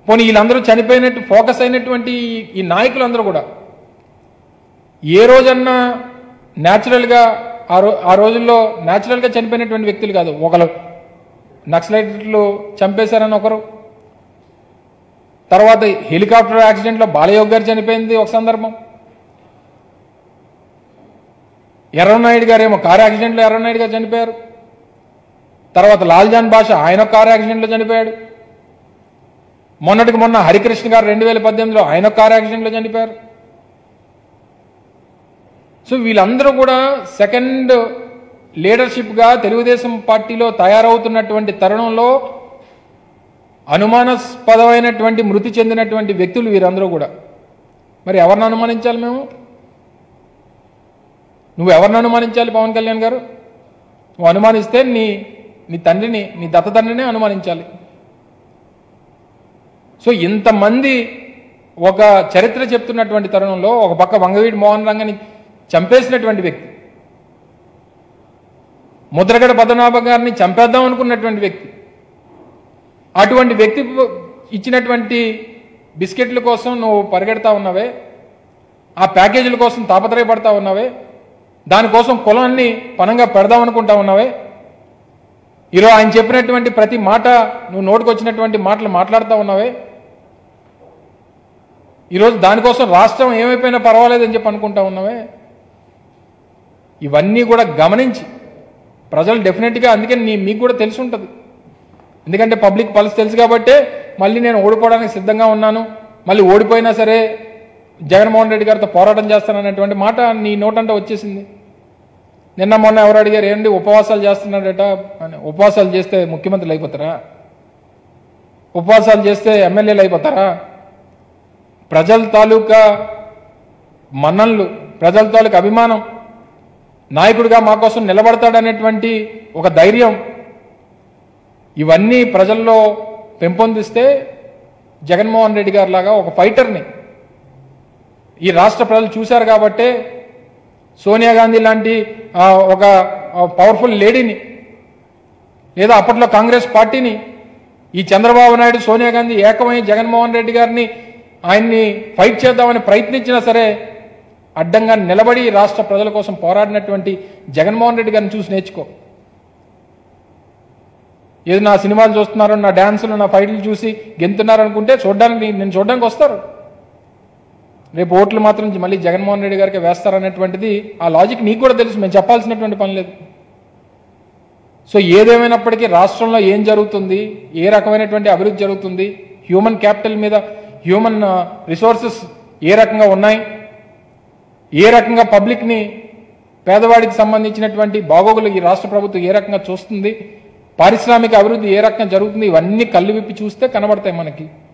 పోనీ వీళ్ళందరూ చనిపోయినట్టు ఫోకస్ అయినటువంటి ఈ నాయకులందరూ కూడా ఏ రోజన్నా న్యాచురల్గా ఆ రోజుల్లో న్యాచురల్గా చనిపోయినటువంటి వ్యక్తులు కాదు. ఒకరు నక్సలైట్లు చంపేశారని ఒకరు, తర్వాత హెలికాప్టర్ యాక్సిడెంట్లో బాలయోగ్ గారు చనిపోయింది ఒక సందర్భం, ఎర్రనాయుడు గారు ఏమో కారు యాక్సిడెంట్లో ఎర్రనాయుడు గారు చనిపోయారు, తర్వాత లాల్జాన్ బాషా ఆయన కారు యాక్సిడెంట్లో చనిపోయాడు, మొన్నటికి మొన్న హరికృష్ణ గారు 2018లో ఆయన కారు యాక్సిడెంట్లో చనిపోయారు. సో వీళ్ళందరూ కూడా సెకండ్ లీడర్షిప్గా తెలుగుదేశం పార్టీలో తయారవుతున్నటువంటి తరుణంలో అనుమానాస్పదమైనటువంటి మృతి చెందినటువంటి వ్యక్తులు వీరందరూ కూడా. మరి ఎవరిని అనుమానించాలి మేము? నువ్వు ఎవరిని అనుమానించాలి పవన్ కళ్యాణ్ గారు? నువ్వు అనుమానిస్తే నీ తండ్రిని, నీ దత్త తండ్రిని అనుమానించాలి. సో ఇంతమంది ఒక చరిత్ర చెప్తున్నటువంటి తరుణంలో ఒక పక్క వంగవీటి మోహన్ రంగని చంపేసినటువంటి వ్యక్తి, ముద్రగడ పద్మనాభ గారిని చంపేద్దాం అనుకున్నటువంటి వ్యక్తి, అటువంటి వ్యక్తి ఇచ్చినటువంటి బిస్కెట్ల కోసం నువ్వు పరిగెడతా ఉన్నావే, ఆ ప్యాకేజీల కోసం తాపత్రయపడతా ఉన్నావే, దానికోసం కులాన్ని పనంగా పెడదాం అనుకుంటా ఉన్నావే, ఈరోజు ఆయన చెప్పినటువంటి ప్రతి మాట నువ్వు నోటుకొచ్చినటువంటి మాటలు మాట్లాడుతూ ఉన్నావే, ఈరోజు దానికోసం రాష్ట్రం ఏమైపోయినా పర్వాలేదని చెప్పి అనుకుంటా ఉన్నావే. ఇవన్నీ కూడా గమనించి ప్రజలు డెఫినెట్గా, అందుకని మీకు కూడా తెలిసి ఉంటుంది, ఎందుకంటే పబ్లిక్ పల్స్ తెలుసు కాబట్టే మళ్ళీ నేను ఓడిపోవడానికి సిద్ధంగా ఉన్నాను, మళ్ళీ ఓడిపోయినా సరే జగన్మోహన్ రెడ్డి గారితో పోరాటం చేస్తాననేటువంటి మాట నీ నోటంటే వచ్చేసింది. నిన్న మొన్న ఎవరు అడిగారు, ఏంటి ఉపవాసాలు చేస్తున్నాడట అని. ఉపవాసాలు చేస్తే ముఖ్యమంత్రులు అయిపోతారా? ఉపవాసాలు చేస్తే ఎమ్మెల్యేలు అయిపోతారా? ప్రజల తాలూకా మన్ననలు, ప్రజల తాలూకా అభిమానం, నాయకుడిగా మా కోసం నిలబడతాడనేటువంటి ఒక ధైర్యం, ఇవన్నీ ప్రజల్లో పెంపొందిస్తే జగన్మోహన్ రెడ్డి గారి లాగా ఒక ఫైటర్ని ఈ రాష్ట్ర ప్రజలు చూశారు కాబట్టే సోనియా గాంధీ లాంటి ఒక పవర్ఫుల్ లేడీని, లేదా అప్పట్లో కాంగ్రెస్ పార్టీని, ఈ చంద్రబాబు నాయుడు సోనియా గాంధీ ఏకమై జగన్మోహన్ రెడ్డి గారిని ఆయన్ని ఫైట్ చేద్దామని ప్రయత్నించినా సరే అడ్డంగా నిలబడి రాష్ట్ర ప్రజల కోసం పోరాడినటువంటి జగన్మోహన్ రెడ్డి గారిని చూసి నేర్చుకో. ఏదో నా సినిమాలు చూస్తున్నారు, నా డ్యాన్సులు, నా ఫైట్లు చూసి గెంతున్నారు అనుకుంటే నేను చూడడానికి వస్తారు, రేపు ఓట్లు మాత్రం మళ్ళీ జగన్మోహన్ రెడ్డి గారికి వేస్తారనేటువంటిది ఆ లాజిక్ నీకు కూడా తెలుసు, మేము చెప్పాల్సినటువంటి పని లేదు. సో ఏదేమైనప్పటికీ రాష్ట్రంలో ఏం జరుగుతుంది, ఏ రకమైనటువంటి అభివృద్ధి జరుగుతుంది, హ్యూమన్ క్యాపిటల్ మీద హ్యూమన్ రిసోర్సెస్ ఏ రకంగా ఉన్నాయి, ఏ రకంగా పబ్లిక్ని, పేదవాడికి సంబంధించినటువంటి బాగోగులు ఈ రాష్ట్ర ప్రభుత్వం ఏ రకంగా చూస్తుంది, పారిశ్రామిక అభివృద్ధి ఏ రకంగా జరుగుతుంది, ఇవన్నీ కళ్ళు విప్పి చూస్తే కనబడతాయి మనకి.